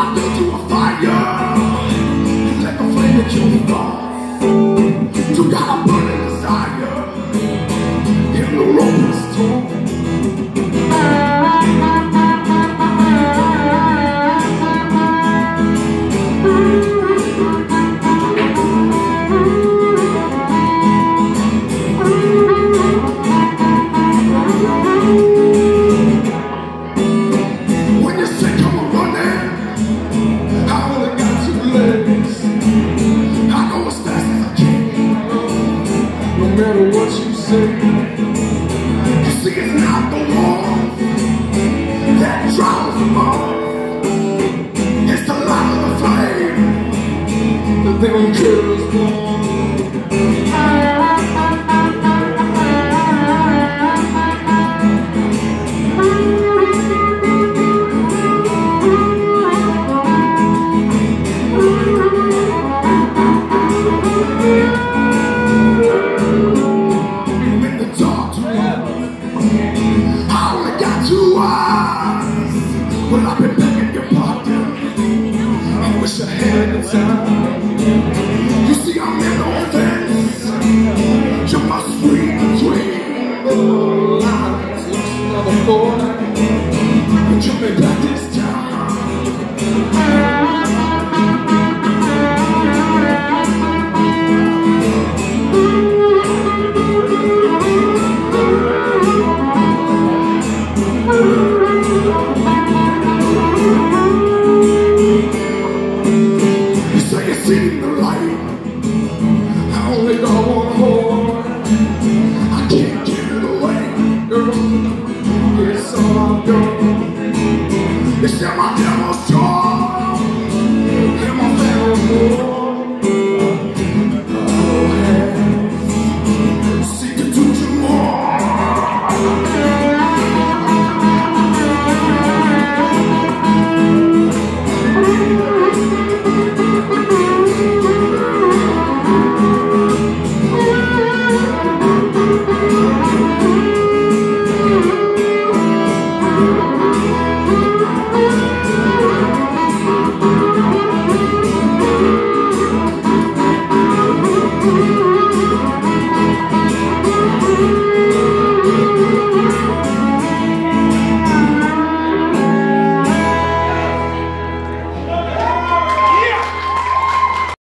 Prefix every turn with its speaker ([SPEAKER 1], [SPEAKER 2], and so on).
[SPEAKER 1] built you a fire. Let the flame that you fall. You got a burning desire. In the rope is torn. No matter what you say, you see it's not the war that drives them off. It's the light of the flame that they don't care us more. Well, I've been begging your pardon. I wish I had the time. You see, I'm in no offense. You're my sweet dream. Oh, lies, another boy. But you've been back to